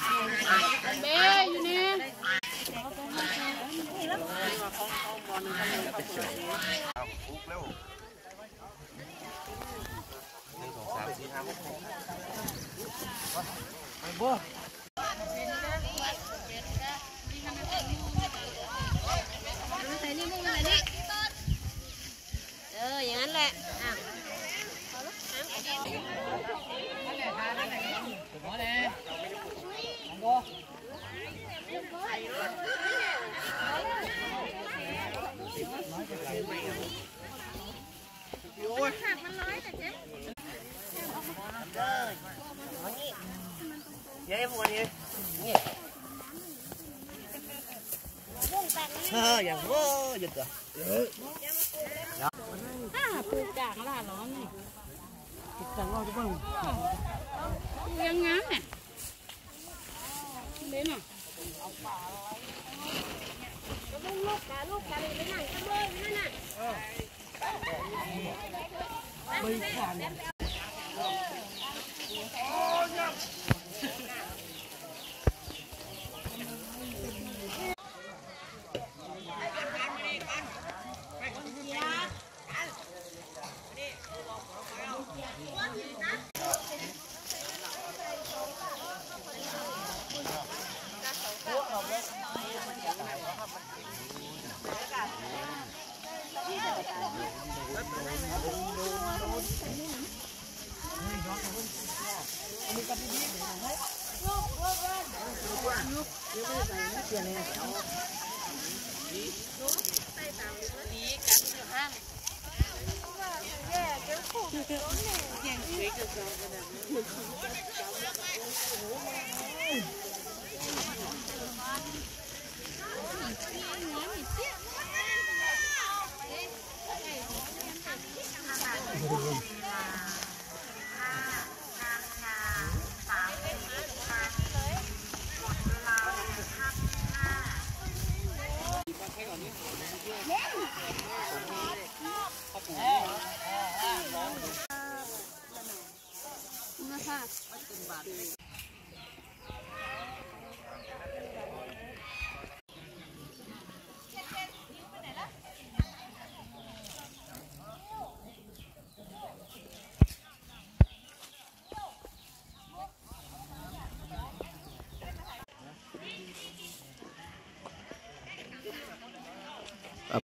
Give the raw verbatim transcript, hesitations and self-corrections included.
เบ้อยู่นี่ไปบ่ใส่นี่มึงอะไรนี่เอออย่างนั้นแหละอ่ะผักมันน้อยแต่เจ๊เย้พวกนี้นี่เอออย่างโง่หยุดตัวอ่าปูกางล่าร้อนนี่จังเราจะบ้างยังงั้นเนี่ยเล่นอ่ะลูกลูกกาลูกกาเลยไปไหนกันเลยนั่นน่ะไม่ผ่านแย่งเค้กกัน